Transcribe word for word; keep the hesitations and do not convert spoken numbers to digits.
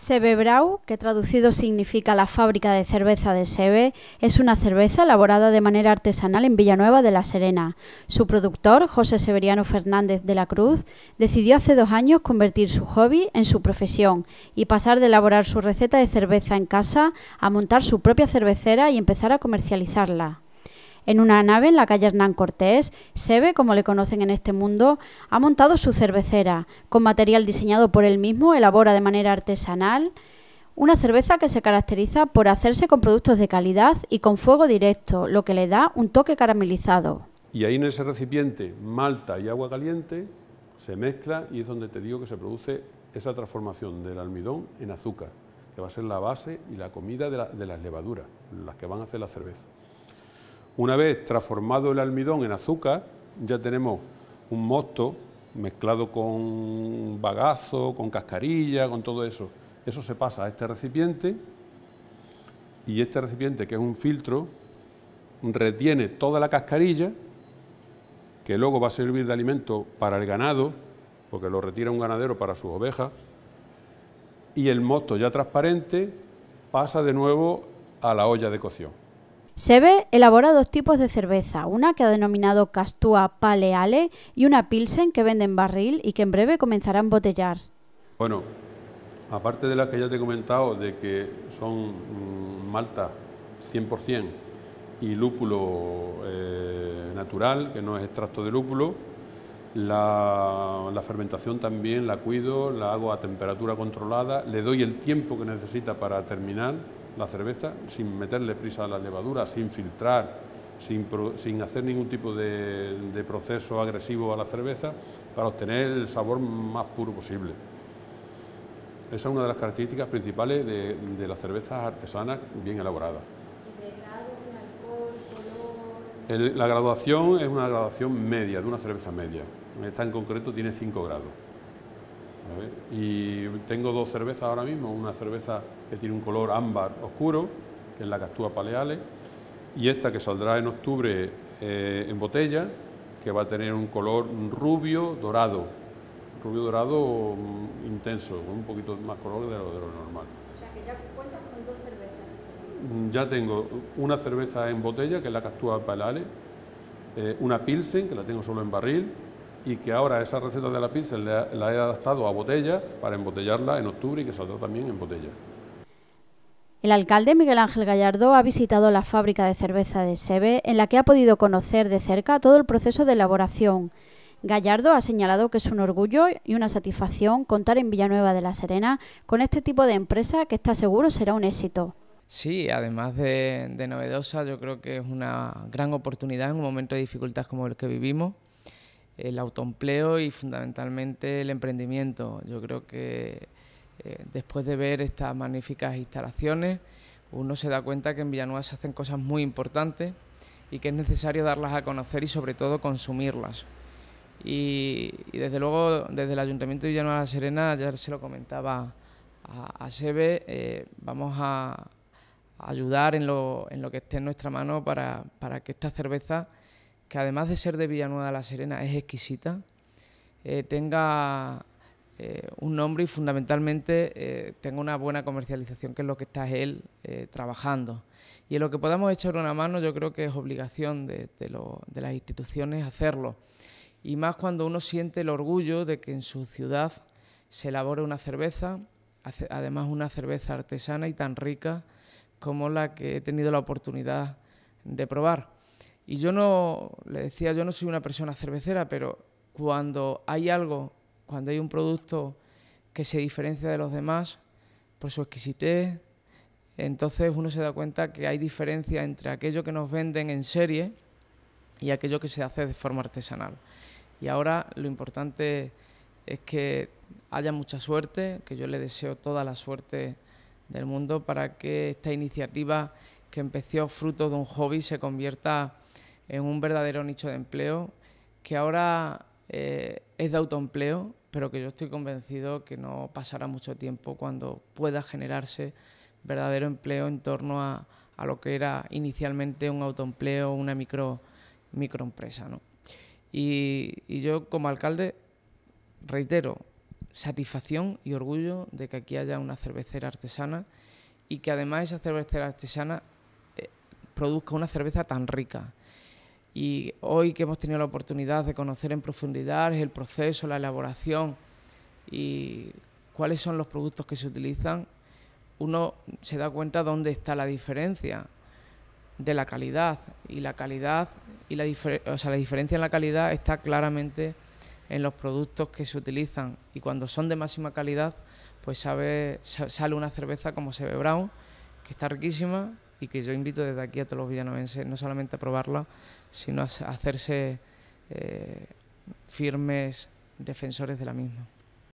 Sebe Brau, que traducido significa la fábrica de cerveza de Sebe, es una cerveza elaborada de manera artesanal en Villanueva de la Serena. Su productor, José Severiano Fernández de la Cruz, decidió hace dos años convertir su hobby en su profesión y pasar de elaborar su receta de cerveza en casa a montar su propia cervecera y empezar a comercializarla. En una nave en la calle Hernán Cortés, Sebe, como le conocen en este mundo, ha montado su cervecera. Con material diseñado por él mismo, elabora de manera artesanal una cerveza que se caracteriza por hacerse con productos de calidad y con fuego directo, lo que le da un toque caramelizado. Y ahí en ese recipiente, malta y agua caliente, se mezcla y es donde te digo que se produce esa transformación del almidón en azúcar, que va a ser la base y la comida de, la, de las levaduras, las que van a hacer la cerveza. Una vez transformado el almidón en azúcar, ya tenemos un mosto mezclado con bagazo, con cascarilla, con todo eso. Eso se pasa a este recipiente y este recipiente, que es un filtro, retiene toda la cascarilla, que luego va a servir de alimento para el ganado, porque lo retira un ganadero para sus ovejas, y el mosto ya transparente pasa de nuevo a la olla de cocción. Sebe elabora dos tipos de cerveza, una que ha denominado Castúa Pale Ale y una Pilsen que vende en barril y que en breve comenzará a embotellar. Bueno, aparte de las que ya te he comentado, de que son mmm, malta cien por cien y lúpulo eh, natural, que no es extracto de lúpulo, la, la fermentación también la cuido, la hago a temperatura controlada, le doy el tiempo que necesita para terminar la cerveza, sin meterle prisa a la levadura, sin filtrar, sin, sin hacer ningún tipo de, de proceso agresivo a la cerveza, para obtener el sabor más puro posible. Esa es una de las características principales de, de las cervezas artesanas bien elaboradas. ¿Y de grado, alcohol, color? El, la graduación es una graduación media, de una cerveza media. Esta en concreto tiene cinco grados. Y tengo dos cervezas ahora mismo, una cerveza que tiene un color ámbar oscuro, que es la Castúa Pale Ale, y esta que saldrá en octubre eh, en botella, que va a tener un color rubio dorado, rubio dorado um, intenso, con un poquito más color de lo, de lo normal. O sea que ya cuentas con dos cervezas. Ya tengo una cerveza en botella, que es la Castúa Pale Ale, eh, una Pilsen, que la tengo solo en barril, y que ahora esa receta de la Pilsen la, la he adaptado a botella para embotellarla en octubre y que saldrá también en botella. El alcalde Miguel Ángel Gallardo ha visitado la fábrica de cerveza de Sebe, en la que ha podido conocer de cerca todo el proceso de elaboración. Gallardo ha señalado que es un orgullo y una satisfacción contar en Villanueva de la Serena con este tipo de empresa que está seguro será un éxito. Sí, además de, de novedosa, yo creo que es una gran oportunidad en un momento de dificultad como el que vivimos. El autoempleo y fundamentalmente el emprendimiento. Yo creo que eh, después de ver estas magníficas instalaciones, uno se da cuenta que en Villanueva se hacen cosas muy importantes y que es necesario darlas a conocer y sobre todo consumirlas. Y, y desde luego desde el Ayuntamiento de Villanueva de la Serena, ya se lo comentaba a, a Sebe, eh, vamos a, a ayudar en lo, en lo que esté en nuestra mano para, para que esta cerveza, que además de ser de Villanueva de la Serena es exquisita, eh, tenga eh, un nombre y fundamentalmente eh, tenga una buena comercialización, que es lo que está él eh, trabajando. Y en lo que podamos echar una mano, yo creo que es obligación de, de, lo, de las instituciones hacerlo. Y más cuando uno siente el orgullo de que en su ciudad se elabore una cerveza, además una cerveza artesana y tan rica como la que he tenido la oportunidad de probar. Y yo no, le decía, yo no soy una persona cervecera, pero cuando hay algo, cuando hay un producto que se diferencia de los demás por su exquisitez, entonces uno se da cuenta que hay diferencia entre aquello que nos venden en serie y aquello que se hace de forma artesanal. Y ahora lo importante es que haya mucha suerte, que yo le deseo toda la suerte del mundo para que esta iniciativa, que empezó fruto de un hobby, se convierta en un verdadero nicho de empleo, que ahora eh, es de autoempleo, pero que yo estoy convencido que no pasará mucho tiempo cuando pueda generarse verdadero empleo en torno a, a lo que era inicialmente un autoempleo, una micro, microempresa, ¿no? Y, y yo como alcalde reitero, satisfacción y orgullo de que aquí haya una cervecera artesana y que además esa cervecera artesana eh, produzca una cerveza tan rica. Y hoy que hemos tenido la oportunidad de conocer en profundidad el proceso, la elaboración y cuáles son los productos que se utilizan, uno se da cuenta dónde está la diferencia de la calidad. Y la calidad y la, o sea, la diferencia en la calidad está claramente en los productos que se utilizan, y cuando son de máxima calidad pues sabe, sale una cerveza como Seve Brown, que está riquísima y que yo invito desde aquí a todos los villanovenses no solamente a probarla, sino a hacerse eh, firmes defensores de la misma.